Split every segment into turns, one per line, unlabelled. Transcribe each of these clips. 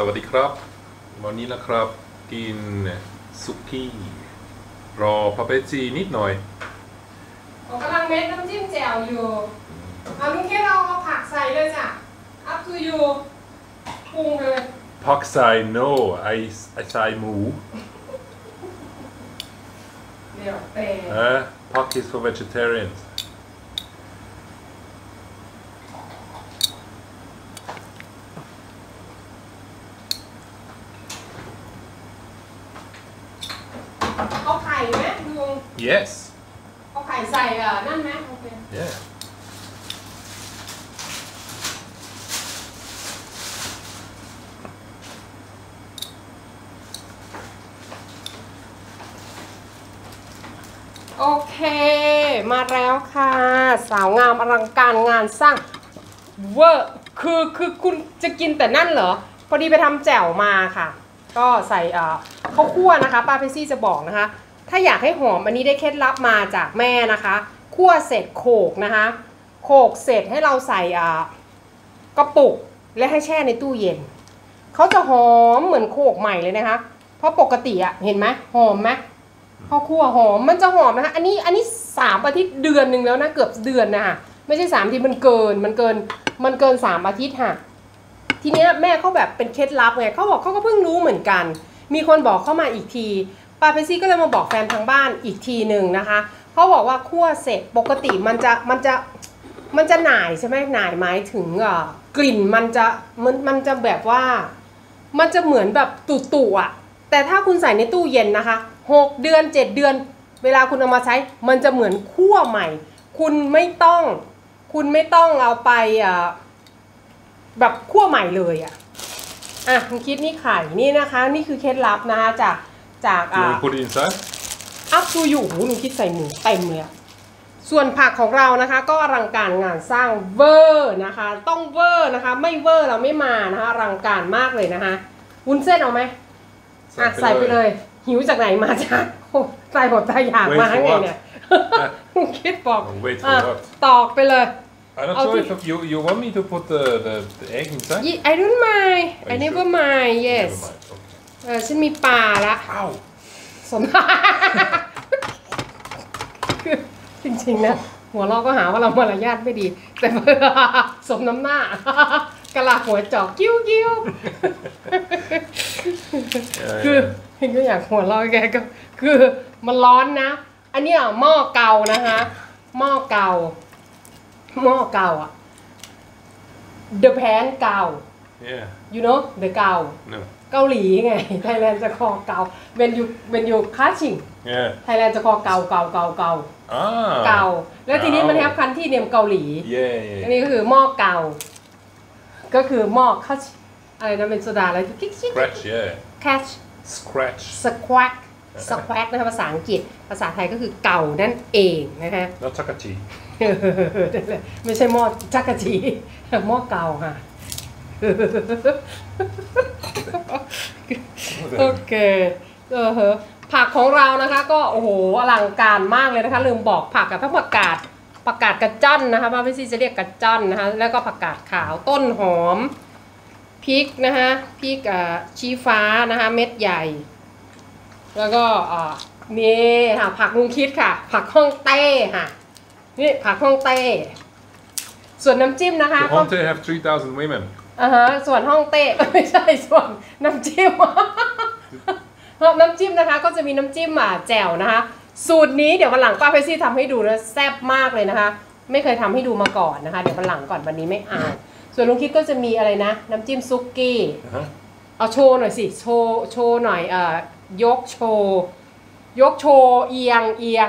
วัสดีครับวันนี้นะครับกินสุกี้รอพาเปจีนิดหน่อย
ผมกำลังเม็ดน้ำจิ้มแจ่วอยู่เอาลุงแค่เราเอาผักใส่เลยจ้ะ up to you ปรุงเลย
ผักใส่ no ไอใส่หมู
เดี๋ยวแต่
ผัก is for vegetarians
เอาไข่ไหมลุง
yes
เอาไข่ใส่นั่นไหมโอเค
yeah
โอเคมาแล้วค่ะสาวงามอลังการงานสร้างเวอร์คือคุณจะกินแต่นั่นเหรอพอดีไปทำแจ่วมาค่ะก็ใส่ข้าวคั่วนะคะป้าเพซี่จะบอกนะคะถ้าอยากให้หอมอันนี้ได้เคล็ดลับมาจากแม่นะคะคั่วเสร็จโขลกนะคะโขลกเสร็จให้เราใส่กระปุกและให้แช่ในตู้เย็นเขาจะหอมเหมือนโขลกใหม่เลยนะคะเพราะปกติเห็นไหมหอมไหมข้าวคั่วหอมมันจะหอมนะคะอันนี้3 อาทิตย์เดือนหนึ่งแล้วนะเกือบเดือนนะคะไม่ใช่3 อาทิตย์มันเกิน3 อาทิตย์ค่ะทีเนี้ยแม่เขาแบบเป็นเคล็ดลับไงเขาบอกเขาก็เพิ่งรู้เหมือนกันมีคนบอกเข้ามาอีกทีป้าเพซี่ก็เลยมาบอกแฟนทางบ้านอีกทีหนึ่งนะคะเขาบอกว่าคั่วเสร็จปกติมันจะหน่ายใช่ไหมหน่ายหมายถึงกลิ่นมันจะแบบว่ามันจะเหมือนแบบตุ่ๆแต่ถ้าคุณใส่ในตู้เย็นนะคะ6 เดือน 7 เดือนเวลาคุณเอามาใช้มันจะเหมือนคั่วใหม่คุณไม่ต้องเอาไปแบบคั่วใหม่เลยคุณคิดนี่ไข่นี่นะคะนี่คือเคล็ดลับนะคะจาก
put it inside
up to youหนูคิดใส่หมูเต็มเลยส่วนผักของเรานะคะก็อลังการงานสร้างเวอร์นะคะต้องเวอร์นะคะไม่เวอร์เราไม่มานะคะอลังการมากเลยนะคะวุ้นเส้นเอาไหมใส่ไปเลยหิวจากไหนมาจ้ะใส่หมดใจอยากมาไงเนี่ยคิดบอกตอกไปเลย
I'm not sure if you want me to put the egg inside.
I don't mind. I never mind. Yes. ฉันมีปลาละสมคือจริงๆนะหัวเราก็หาว่าเรามารยาทไม่ดีแต่สมน้ำหน้ากะลาหัวจอกกิ้วคือเห็นก็อยากหัวเราแกก็คือมันร้อนนะอันนี้หม้อเก่านะคะหม้อเก่าThe pan เก่า you know the เก่า เกาหลีไงไทยแลนด์จะคอเก่า when you catching ไทยแลนด์จะคอเก่าเก่าแล้วทีนี้มันแฮปคันที่เนมเกาหลีอันนี้ก็คือหม้อเก่าก็คือหม้อคัชอะไรนะเป็นโซดาอะไรกิ๊กcatch squack นะคะภาษาอังกฤษภาษาไทยก็คือเก่านั่นเองนะคะ
not chakachi
ไม่ใช่หม้อจักรจีหม้อเก่าค่ะโอเคผักของเรานะคะก็โอ้โหอลังการมากเลยนะคะลืมบอกผักกับทั้งผักกาดกระจ้อนนะคะป้าพี่ซีจะเรียกกระจ้อนนะคะแล้วก็ผักกาดขาวต้นหอมพริกนะคะพริกชี้ฟ้านะคะเม็ดใหญ่แล้วก็นี่ค่ะผักลุงคิดค่ะผักฮ่องเต้ค่ะนี่ผักฮ่องเต้ส่วนน้ำจิ้มนะคะ
ฮ่องเต้ have 3,000 women
ส่วนฮ่องเต้ไม่ใช่ส่วนน้ำจิ้มน้ำจิ้มนะคะก็จะมีน้ำจิ้มแจ่วนะคะสูตรนี้เดี๋ยววันหลังป้าเพซี่ทำให้ดูนะแซ่บมากเลยนะคะไม่เคยทำให้ดูมาก่อนนะคะเดี๋ยววันหลังก่อนวันนี้ไม่อ่านส่วนลุงคิดก็จะมีอะไรนะน้ำจิ้มซุกี้เอาโชว์หน่อยสิโชว์หน่อยยกโชว์เอียง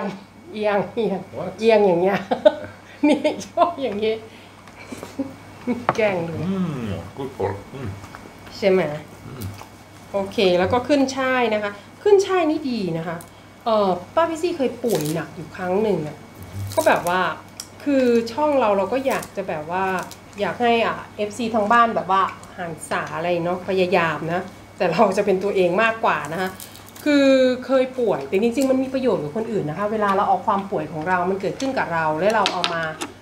อย่างเงี้ยนี่โชว์อย่างเงี้ยแกงดู
good pork
ใช่ไหมโอเคแล้วก็ขึ้นช่ายนะคะขึ้นช่ายนี่ดีนะคะป้าพี่ซี่เคยป่วยหนักอยู่ครั้งหนึ่งก็แบบว่าคือช่องเราก็อยากจะแบบว่าอยากให้FC ทางบ้านแบบว่าหันษาอะไรเนาะพยายามนะแต่เราจะเป็นตัวเองมากกว่านะคะคือเคยป่วยแต่จริงๆมันมีประโยชน์กับคนอื่นนะคะเวลาเราเอาความป่วยของเรามันเกิดขึ้นกับเราแล้วเราเอามา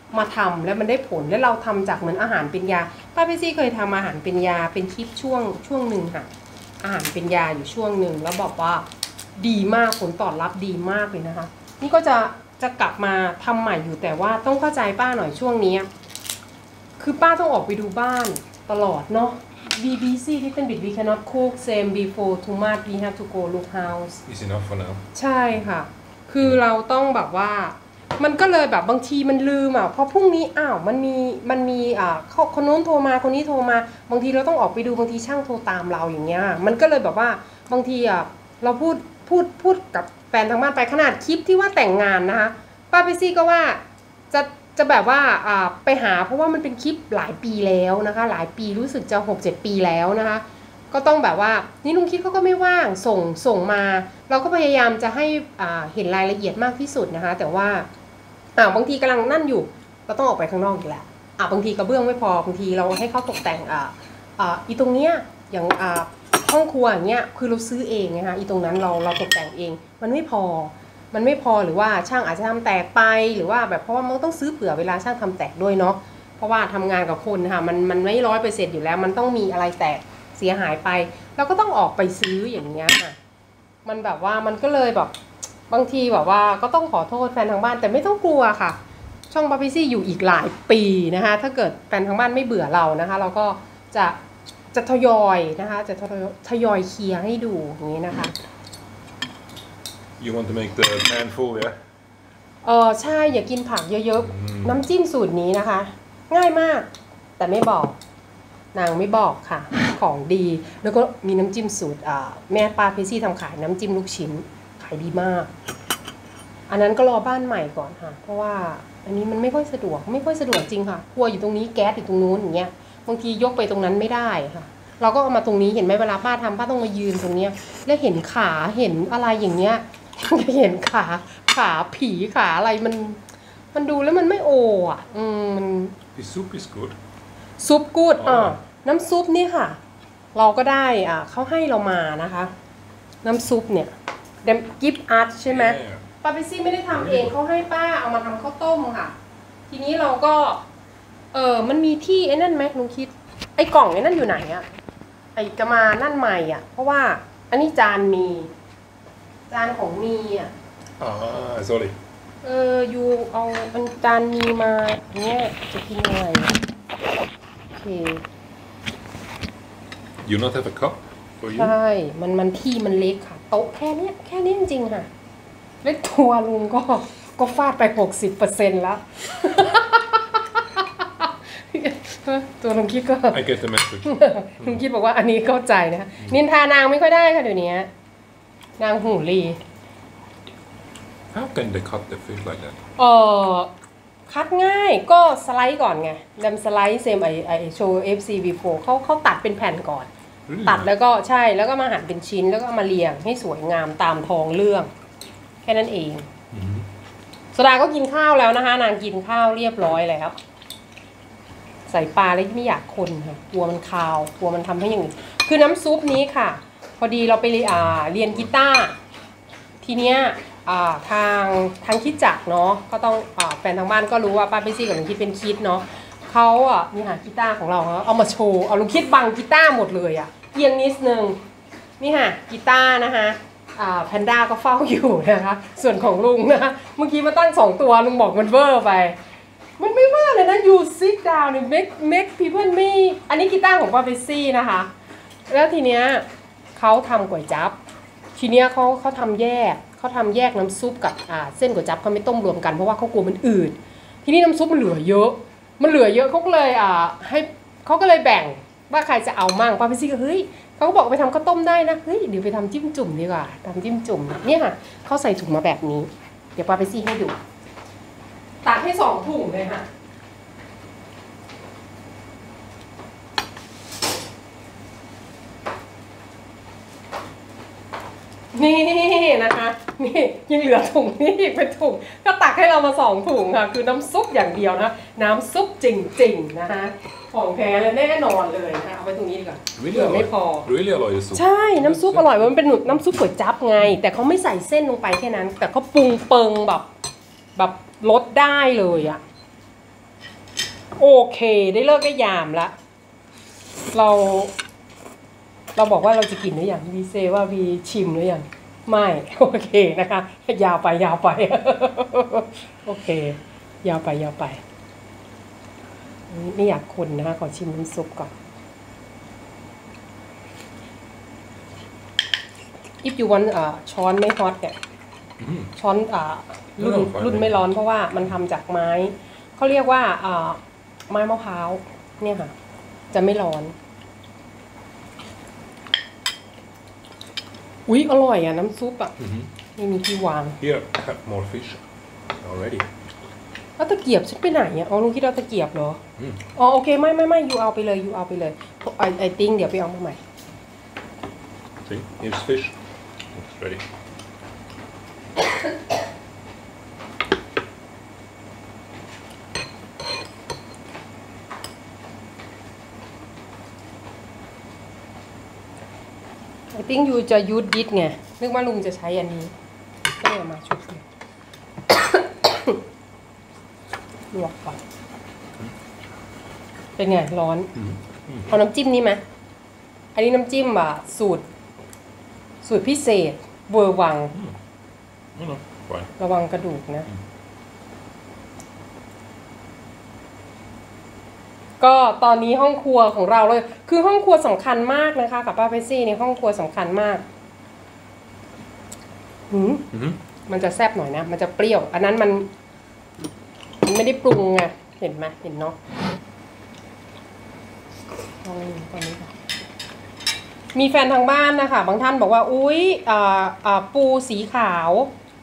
มาทำแล้วมันได้ผลแล้วเราทำจากเหมือนอาหารเป็นยาป้าพี่ซี่เคยทำอาหารเป็นยาเป็นคลิปช่วงหนึ่งค่ะอาหารเป็นยาอยู่ช่วงหนึ่งแล้วบอกว่าดีมากผลตอบรับดีมากเลยนะคะนี่ก็จะกลับมาทำใหม่อยู่แต่ว่าต้องเข้าใจป้าหน่อยช่วงนี้คือป้าต้องออกไปดูบ้านตลอดเนาะ BBC little bit we cannot cook same before too much we have to go look house
Is enough for now
ใช่ค่ะคือเราต้องแบบว่ามันก็เลยแบบบางทีมันลืมพอพรุ่งนี้มันมีคนโน้นโทรมาคนนี้โทรมาบางทีเราต้องออกไปดูบางทีช่างโทรตามเราอย่างเงี้ยมันก็เลยแบบว่าบางทีเราพูดกับแฟนทางบ้านไปขนาดคลิปที่ว่าแต่งงานนะคะป้าพี่ซี่ก็ว่าจะแบบว่าไปหาเพราะว่ามันเป็นคลิปหลายปีแล้วนะคะหลายปีรู้สึกจะ 6-7 ปีแล้วนะคะก็ต้องแบบว่านี่ลุงคิดเขาก็ไม่ว่างส่งมาเราก็พยายามจะให้เห็นรายละเอียดมากที่สุดนะคะแต่ว่าบางทีกำลังนั่นอยู่เราต้องออกไปข้างนอกอีกแหละบางทีกระเบื้องไม่พอบางทีเราให้เขาตกแต่งอีตรงเนี้ยอย่างห้องครัวอย่างเงี้ยคือเราซื้อเองนะคะอีตรงนั้นเราตกแต่งเองมันไม่พอหรือว่าช่างอาจจะทำแตกไปหรือว่าแบบเพราะว่ามันต้องซื้อเผื่อเวลาช่างทำแตกด้วยเนาะเพราะว่าทำงานกับคนค่ะมันไม่100%อยู่แล้วมันต้องมีอะไรแตกเสียหายไปเราก็ต้องออกไปซื้ออย่างเงี้ยค่ะมันแบบว่ามันก็เลยแบบบางทีแบบว่าก็ต้องขอโทษแฟนทางบ้านแต่ไม่ต้องกลัวค่ะช่องป้าพี่ซี่อยู่อีกหลายปีนะคะถ้าเกิดแฟนทางบ้านไม่เบื่อเรานะคะเราก็จะทยอยนะคะจะทยอยเคลียร์ให้ดูอย่างนี้นะคะ
You want to make the pan full, yeah?
ใช่อย่ากินผักเยอะๆน้ำจิ้มสูตรนี้นะคะง่ายมากแต่ไม่บอกนางไม่บอกค่ะของดีแล้วก็มีน้ำจิ้มสูตรแม่ป้าพี่ซี่ทำขายน้ำจิ้มลูกชิ้นขายดีมากอันนั้นก็รอบ้านใหม่ก่อนค่ะเพราะว่าอันนี้มันไม่ค่อยสะดวกจริงค่ะครัวอยู่ตรงนี้แก๊สอยู่ตรงนู้นอย่างเงี้ยบางทียกไปตรงนั้นไม่ได้ค่ะเราก็เอามาตรงนี้เห็นไหมเวลาป้าทำป้าต้องมายืนตรงเนี้ยแล้วเห็นขาเห็นอะไรอย่างเงี้ยเห็นขาผีขาอะไรมันดูแล้วมันไม่โอมัน
The soup is good
ซุปกูดน้ำซุปนี่ค่ะเราก็ได้เขาให้เรามานะคะน้ำซุปเนี่ยกิฟต์อาร์ตใช่ไหมป้าพิซี่ไม่ได้ทำเองเขาให้ป้าเอามาทำข้าวต้มค่ะทีนี้เราก็มันมีที่ไอ้นั่นไหมลุงคิดไอ้กล่องไอ้นั่นอยู่ไหนไอ้กระมานั่นใหม่เพราะว่าอันนี้จานของมี
sorry
อยู่เอาจานมีมาเนี้ยจะกินยังไงโอเค
You not have a cup for you
ใช่มันที่มันเล็กค่ะโต๊ะแค่นี้จริงๆค่ะเล็กตัวลุงก็ฟาดไป 60% แล้วตัวลุงคิดก็
I get the message
ลุงคิดบอกว่าอันนี้เข้าใจนะนินทานางไม่ค่อยได้ค่ะเดี๋ยวนี้นางหูลี
How can they cut the fish like that
คัดง่ายก็สไลด์ก่อนไงดำสไลด์เซมไอโชว์ FC before เขาตัดเป็นแผ่นก่อนตัดแล้วก็ใช่แล้วก็มาหั่นเป็นชิ้นแล้วก็มาเรียงให้สวยงามตามท้องเรื่องแค่นั้นเองโซดาก็กินข้าวแล้วนะคะนางกินข้าวเรียบร้อยแล้วใส่ปลาแล้วไม่อยากคนค่ะกลัวมันคาวกลัวมันทำให้อย่างอื่นคือน้ำซุปนี้ค่ะพอดีเราไปเรียนกีตาร์ทีเนี้ยทางคิดจักเนาะก็ต้องแฟนทางบ้านก็รู้ว่าป้าพี่ซี่กับลุงคิดเป็นคิดเนาะเขานี่ค่ะกีตาร์ของเราเอามาโชว์เอาลุงคิดบังกีตาร์หมดเลยเอียงนิดนึงนี่ค่ะกีตาร์นะคะแพนด้าก็เฝ้าอยู่นะคะส่วนของลุงนะเมื่อกี้มาตั้ง2ตัวลุงบอกมันเวอร์ไปมันไม่ว่าเลยนะ you sit down and make people me อันนี้กีตาร์ของป้าพี่ซี่นะคะแล้วทีเนี้ยเขาทำก๋วยจั๊บทีเนี้ยเขาทำแยกน้ำซุปกับเส้นก๋วยจั๊บเขาไม่ต้มรวมกันเพราะว่าเขากลัวมันอืดทีนี้น้ำซุปมันเหลือเยอะเขาก็เลยให้เขาก็เลยแบ่งว่าใครจะเอามั่งป้าพี่ซี่ก็เฮ้ยเขาก็บอกไปทำข้าวต้มได้นะเฮ้ยเดี๋ยวไปทำจิ้มจุ่มดีกว่าทำจิ้มจุ่มเนี่ยค่ะเขาใส่ถุงมาแบบนี้เดี๋ยวป้าพี่ซี่ให้ดูตักให้2 ถุงเลยค่ะนี่นะคะนี่ยังเหลือถุงนี่อีกเป็นถุงก็ตักให้เรามา2 ถุงค่ะคือน้ำซุปอย่างเดียวนะน้ำซุปจริงๆนะคะของแท้และแน่นอนเลยนะเอาไว้ตรงนี้ดีกว่าเหลือไม่พอใช่น้ำซุปอร่อยมันเป็นน้ำซุปก๋วยจั๊บไงแต่เขาไม่ใส่เส้นลงไปแค่นั้นแต่เขาปรุงเปิงแบบลดได้เลยโอเคได้เลิกได้ยามละเราบอกว่าเราจะกินหรือยังวีเซว่าวีชิมหรือยังไม่โอเคนะคะยาวไปโอเคยาวไปไม่อยากคนนะคะขอชิมน้ำซุปก่อน if you want ช้อนไม่ฮอตเนี่ยช้อนรุ่นไม่ร้อนเพราะว่ามันทำจากไม้เขาเรียกว่าไม้มะพร้าวเนี่ยค่ะจะไม่ร้อนอุ๊ยอร่อยอ่ะน้ำซุปอ่ะไม่มีที่วาง
Here I have more fish already
แล้วตะเกียบฉันไปไหนอ่ะอ๋อลุงคิดเอาตะเกียบเหรออ๋อโอเคไม่ยูเอาไปเลยไอติ้งเดี๋ยวไปเอามาใหม่
See here's fish it's ready
I think ยูจะยูดดิสไงนึกว่าลุงจะใช้อันนี้ก็เลยมาชุบเลยลวกก่อนเป็นไงร้อนเอาน้ำจิ้มนี่ไหมอันนี้น้ำจิ้มสูตรพิเศษเวอร์วังระวังกระดูกนะก็ตอนนี้ห้องครัวของเราเลยคือห้องครัวสำคัญมากนะคะกับป้าเพซี่ในห้องครัวสำคัญมากมันจะแซ่บหน่อยนะมันจะเปรี้ยวอันนั้นมันไม่ได้ปรุงไงเห็นไหมเห็นเนาะตอนนี้มีแฟนทางบ้านนะคะบางท่านบอกว่าอุ๊ยปูสีขาว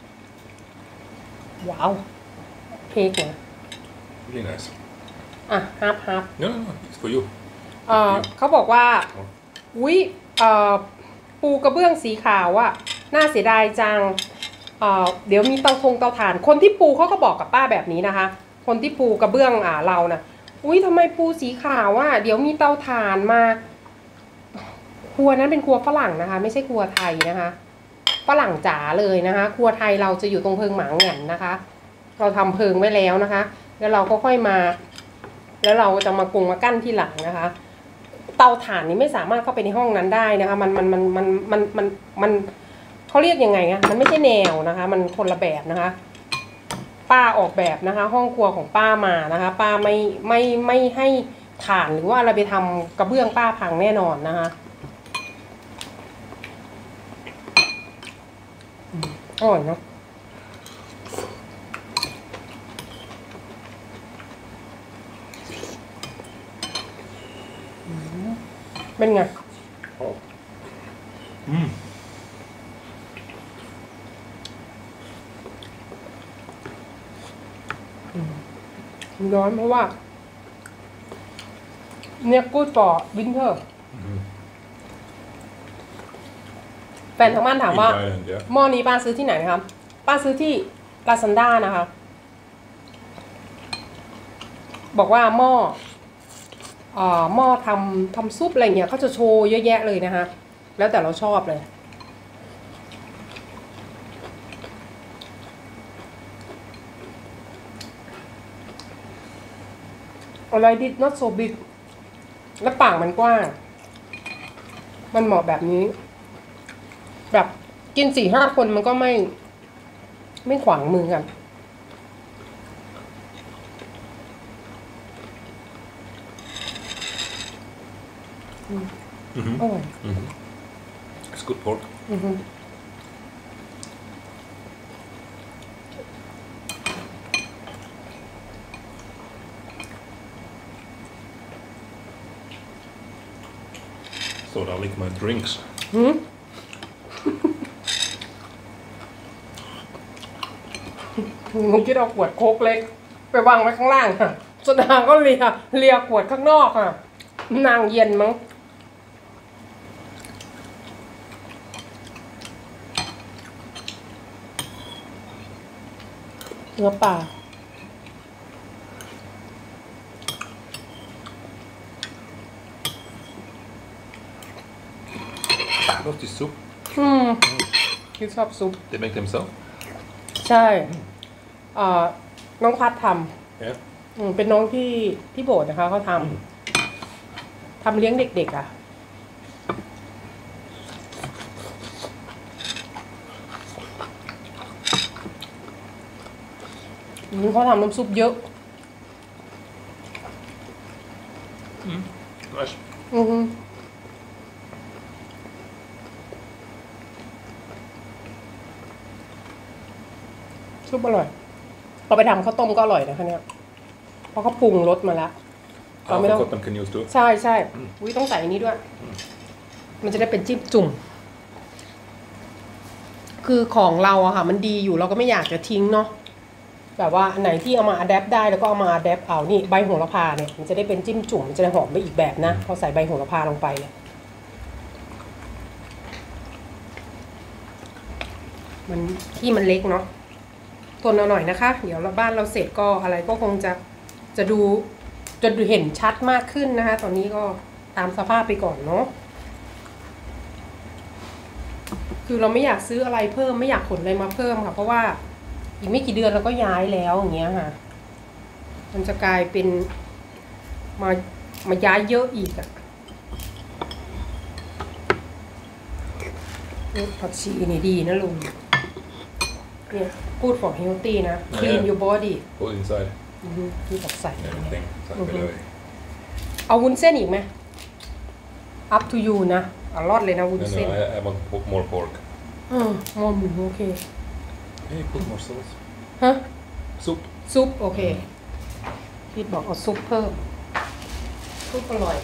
ว้าวเค้กนะ
really nice
ฮับ
no it's for you
เขาบอกว่าอุ๊ยปูกระเบื้องสีขาวอะน่าเสียดายจังเดี๋ยวมีเตาถ่านคนที่ปูเขาก็บอกกับป้าแบบนี้นะคะคนที่ปูกระเบื้องเรานะอุ๊ยทำไมปูสีขาวอะเดี๋ยวมีเตาถ่านมาครัวนั้นเป็นครัวฝรั่งนะคะไม่ใช่ครัวไทยนะคะฝรั่งจ๋าเลยนะคะครัวไทยเราจะอยู่ตรงเพิงหมาแหง่นนะคะเราทำเพิงไว้แล้วนะคะแล้วเราก็ค่อยมาแล้วเราจะมากุงมากั้นที่หลังนะคะเตาถ่านนี้ไม่สามารถเข้าไปในห้องนั้นได้นะคะมันเขาเรียกยังไงอะมันไม่ใช่แนวนะคะมันคนละแบบนะคะป้าออกแบบนะคะห้องครัวของป้ามานะคะป้าไม่ให้ถ่านหรือว่าอะไรไปทำกระเบื้องป้าพังแน่นอนนะคะอร่อยเนาะเป็นไงร้อนเพราะว่าเนี่ยกูดต่อวินเทอร์แฟนทางบ้านถามว่าหม้อนี้ป้าซื้อที่ไหนนะครับป้าซื้อที่ลาซานด้านะคะบอกว่าหม้อทำซุปอะไรเงี้ยเขาจะโชว์เยอะแยะเลยนะคะแล้วแต่เราชอบเลยอะไรดิ not so big และปากมันกว้างมันเหมาะแบบนี้แบบกิน 4-5 คนมันก็ไม่ขวางมือกันอร่อย
it's good pork so I like my drinks
มึงคิดเอาขวดโค้กเล็กไปวางไว้ข้างล่างค่ะส่วนนางก็เลียขวดข้างนอกค่ะนางเย็นมั้งเนื้อปลา
what's this soup
คิดชอบซุป
they make themselves
ใช่น้องพัดท
yeah
เป็นน้องที่โบสถ์นะคะเขาทำเลี้ยงเด็กๆอ่ะเขาทำน้ำซุปเยอะ
Nice.
ซุปอร่อยเราไปทำข้าวต้มก็อร่อยนะคะเนี่ยเพราะเขาปรุงรสมาแล้วเราไม่ต้อง
Avokadon can use too.
ใช่ใช่วิต้องใส่อันนี้ด้วย มันจะได้เป็นจิ้มจุ่มคือของเราอะค่ะมันดีอยู่เราก็ไม่อยากจะทิ้งเนาะแบบว่าไหนที่เอามาอัดแอปได้แล้วก็เอามาอัดแอปเอานี่ใบโหระพาเนี่ยมันจะได้เป็นจิ้มจุ่มมันจะได้หอมไปอีกแบบนะพอใส่ใบโหระพาลงไปเนี่ยมันที่มันเล็กเนาะทนเอาหน่อยนะคะเดี๋ยวบ้านเราเสร็จก็อะไรก็คงจะดูเห็นชัดมากขึ้นนะคะตอนนี้ก็ตามสภาพไปก่อนเนาะคือเราไม่อยากซื้ออะไรเพิ่มไม่อยากขนอะไรมาเพิ่มค่ะเพราะว่าอีกไม่กี่เดือนเราก็ย้ายแล้วอย่างเงี้ยค่ะมันจะกลายเป็นมาย้ายเยอะอีกอะผักชีนี่ดีนะลุงเนี่ย good for healthy นะ clean your body
Put inside.
ที่ตักใส่
Everything. ใส่ไปเลย
เอาวุ้นเส้นอีกไหม up to you นะเอารอดเลยนะวุ้น
No,
เส้น
I want to put more pork.
งอหมูโอเค
Hey, put more sauce.
ฮะ
Soup.
ซุปโอเคพี่บอกเอาซุปเพิ่มซุปอร่อย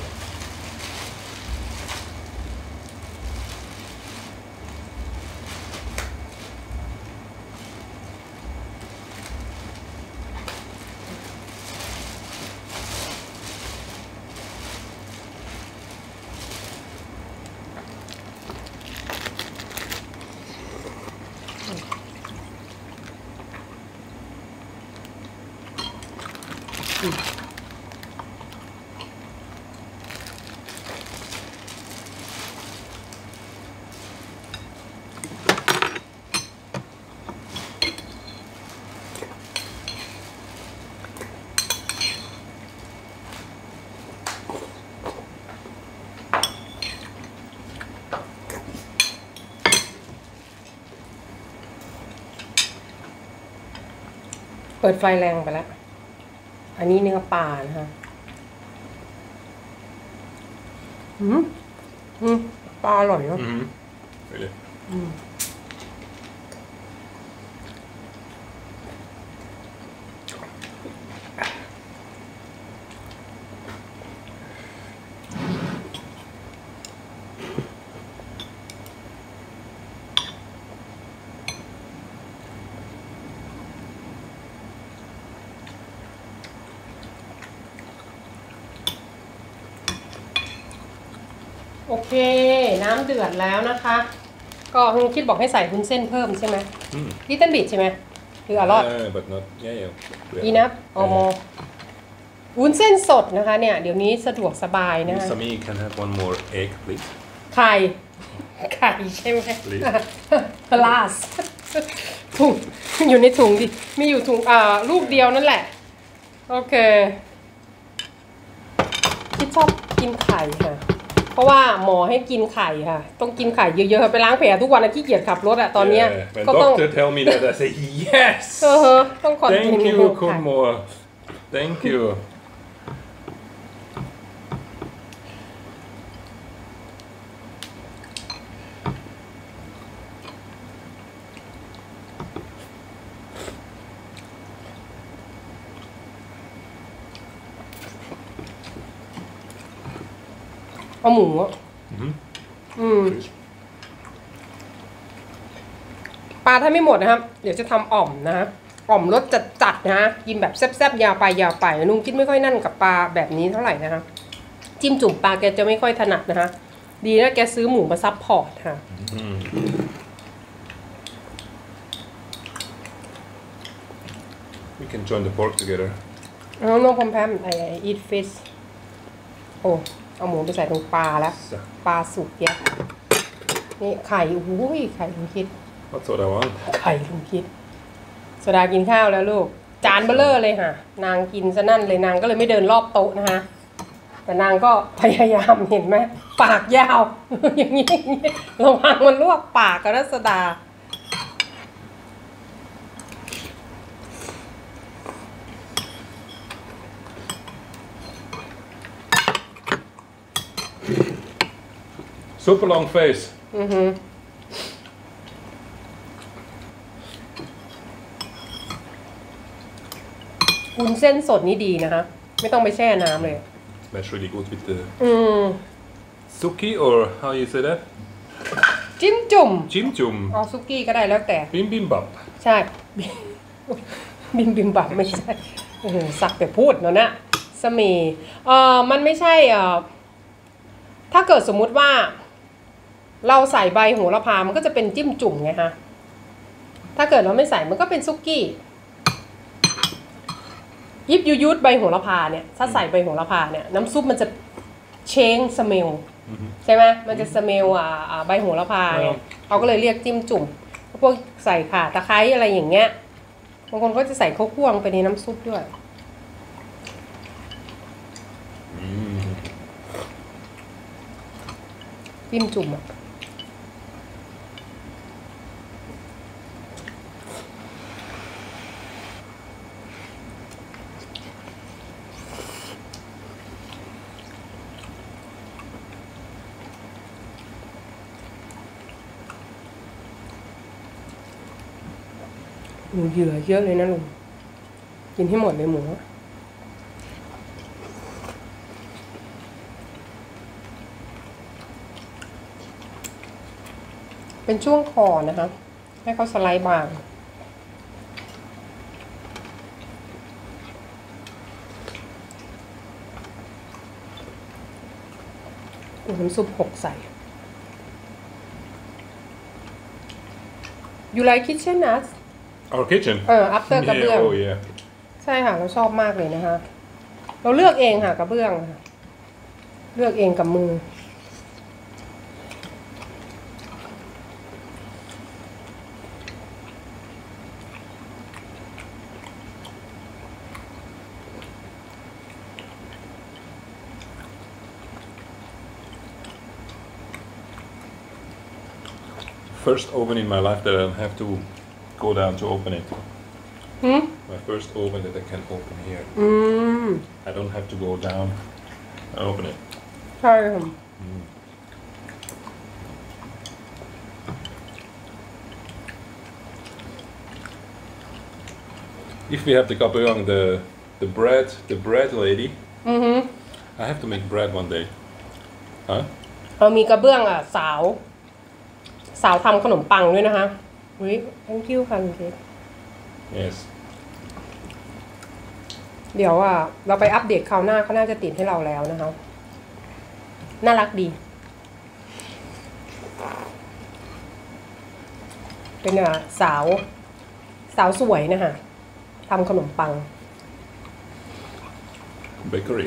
เปิดไฟแรงไปแล้วอันนี้เนื้อปลานะคะปลาอร่อยเนาะ
Really?
โอเคน้ำเดือดแล้วนะคะ ก็คิดบอกให้ใส่วุ้นเส้นเพิ่มใช่ไหมลิตเติ้ลบิทใช่ไหมหรืออร่อย
But not. Yeah.
อีนับออมวุ้นเส้นสดนะคะเนี่ยเดี๋ยวนี้สะดวกสบายนะ
Sami, can have one more egg, please?
ไข่ใช่ไหมพลาสถุงอยู่ในถุงดิมีอยู่ถุงลูกเดียวนั่นแหละโอเคคิดชอบกินไข่ค่ะเพราะว่าหมอให้กินไข่ค่ะต้องกินไข่เยอะๆไปล้างแผลทุกวันนะขี้เกียจขับรถอะตอนเนี้ย
When
ก็ต้อง
doctor tell me that, I say yes.
ต้องคอนติ
Thank
เนีย
you,
ไข่
Kormo. Thank you.
เอาหมูอ่ะปลาถ้าไม่หมดนะครับเดี๋ยวจะทำอ่อมนะฮะอ่อมรสจัดๆนะฮะกินแบบแซ่บๆยาวไปนุ่งคิดไม่ค่อยนั่นกับปลาแบบนี้เท่าไหร่นะฮะจิ้มจุ่มปลาแกจะไม่ค่อยถนัดนะฮะดีนะแกซื้อหมูมาซับพอร์ตค่ะ
We can join the pork together.
No problem. I eat fish. โอ้เอาหมูไปใส่ตรงปลาแล้วปลาสุกเยอะนี่ไข่โอ้ยไข่ลุงคิด
That's what I want.
ไข่ลุงคิดโซดากินข้าวแล้วลูกจานเบลเลอร์เลยค่ะนางกินซะนั่นเลยนางก็เลยไม่เดินรอบโต๊ะนะคะแต่นางก็พยายามเห็นไหมปากยาว อย่างนี้ระวังมันลวกปากกับรัศดา
Super long face
วุ้นเส้นสดนี่ดีนะคะไม่ต้องไปแช่น้ำเลย
That's really good with the
ซุกี้
suki or how you say that
จิ้มจุ่ม
Jimjum
เอาซุกี้ก็ได้แล้วแต่
Bibimbap
ใช่ บิมบับไม่ใช่สักแต่พูดเนาะนะสมีมันไม่ใช่ถ้าเกิดสมมุติว่าเราใส่ใบโหระพามันก็จะเป็นจิ้มจุ่มไงฮะถ้าเกิดเราไม่ใส่มันก็เป็นซุกี้ยิบยุดใบโหระพาเนี่ยถ้าใส่ใบโหระพาเนี่ยน้ำซุปมันจะเชงสเมลใช่ไหมมันจะสเมลใบโหระพาไงเขาก็เลยเรียกจิ้มจุ่มพวกใส่ข่าตะไคร้อะไรอย่างเงี้ยบางคนก็จะใส่ข้าวคั่วลงไปในน้ำซุปด้วยจิ้มจุ่มอะเหยื่อเยอะเลยนะลุงกินให้หมดเลยหมูเป็นช่วงคอนะคะให้เขาสไลด์บางน้ำซุปหกใส่ You like kitchen nuts
Our kitchen
after กระเบื้อง
oh yeah
ใช่ค่ะเราชอบมากเลยนะคะเราเลือกเองค่ะกระเบื้องค่ะเลือกเองกับมือ
First oven in my life that I don't have to go down to open it. My first oven that I can open here. I don't have to go down and open it.
ใช่ค่ะ
If we have the kapuyang, the bread lady, I have to make bread one day. Huh?
เรามีกระเบื้องสาวทำขนมปังด้วยนะคะอุ๊ย thank you ค่ะลุงเค้ก
Yes.
เดี๋ยวเราไปอัปเดตคราวหน้าเขาน่าจะติดให้เราแล้วนะคะน่ารักดีเป็นสาวสวยนะคะทำขนมปัง
Bakery.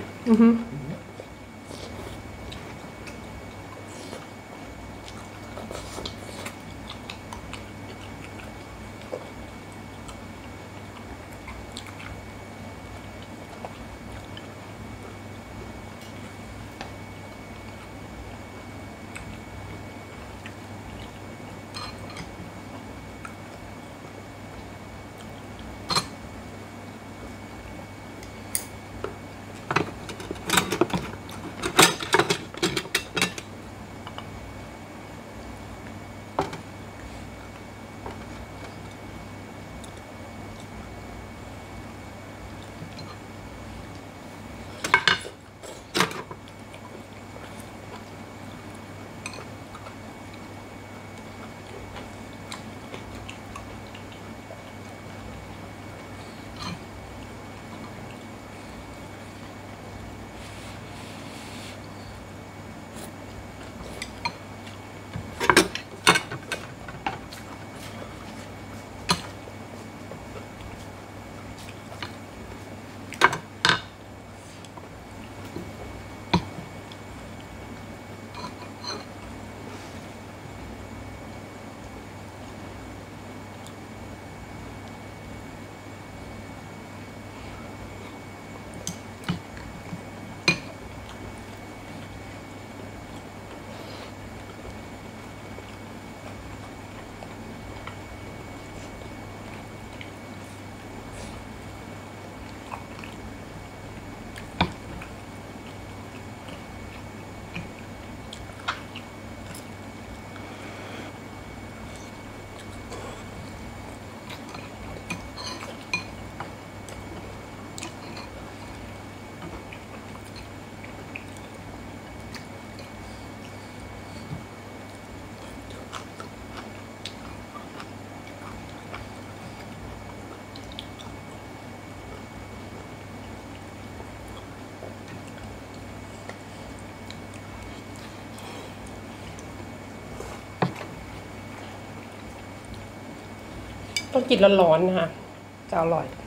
ต้องกินร้อนๆนะคะจะอร่อย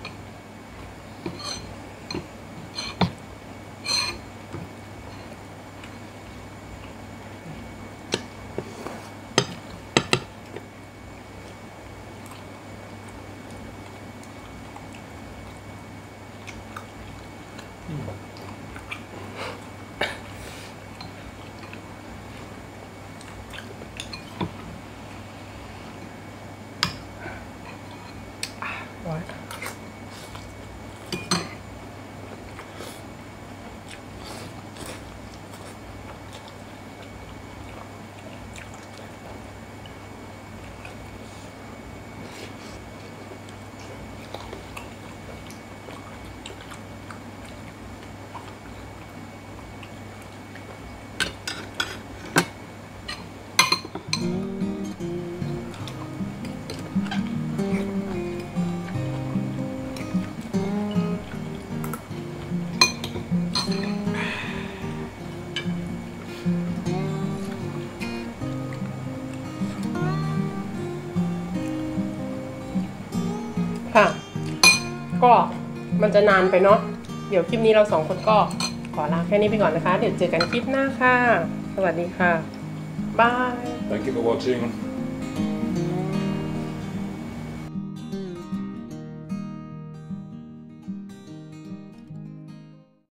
ค่ะก็มันจะนานไปเนาะเดี๋ยวคลิปนี้เรา2 คนก็ขอลาแค่นี้ไปก่อนนะคะเดี๋ยวเจอกันคลิปหน้าค่ะสวัสดีค่ะบาย
Thank you for watching.